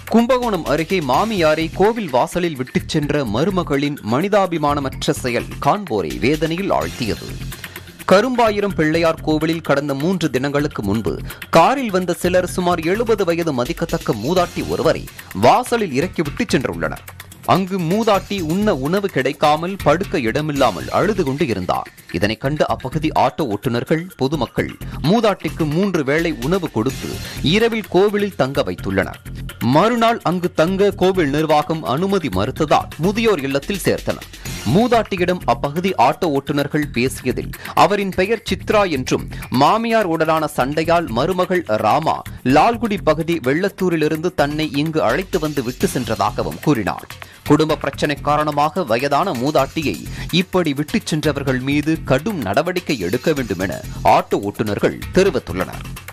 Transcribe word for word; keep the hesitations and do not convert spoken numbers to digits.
கும்பகோணம் அருகே மாமியாரை கோவில் வாசலில் விட்டுச் சென்ற மருமகளின் மனிதாபிமானமற்ற செயல் காண்போரை வேதனையில் ஆழ்த்தியது. கரும்பாயிரம் பிள்ளையார் கோவிலில் கடந்த மூன்று தினங்களுக்கு முன்பு காரில் வந்த சிலர் சுமார் எழுபது வயது மதிக்கத்தக்க மூதாட்டி ஒருவரை வாசலில் இறக்கி விட்டுச் சென்றுள்ளனர். அங்கு மூதாட்டி உண்ண உணவு கிடைக்காமல் படுக்க இடமில்லாமல் அழுது கொண்டு இருந்தார். இதனை கண்டு அப்பகுதி ஆட்டோ ஓட்டுநர்கள், பொதுமக்கள் மூதாட்டிக்கு மூன்று வேளை உணவு கொடுத்து இரவில் கோவிலில் தங்க வைத்துள்ளனர். மறுநாள் அங்கு தங்க கோவில் நிர்வாகம் அனுமதி மறுத்ததால் முதியோர் இல்லத்தில் சேர்த்தனர். மூதாட்டியிடம் அப்பகுதி ஆட்டோ ஓட்டுநர்கள் பேசியதில் அவரின் பெயர் சித்ரா என்றும், மாமியார் உடனான சண்டையால் மருமகள் ராமா லால்குடி பகுதி வெள்ளத்தூரிலிருந்து தன்னை இங்கு அழைத்து வந்து விட்டு சென்றதாகவும் கூறினார். குடும்ப பிரச்சனை காரணமாக வயதான மூதாட்டியை இப்படி விட்டுச் சென்றவர்கள் மீது கடும் நடவடிக்கை எடுக்க வேண்டும் என ஆட்டோ ஓட்டுநர்கள் தெரிவித்துள்ளனர்.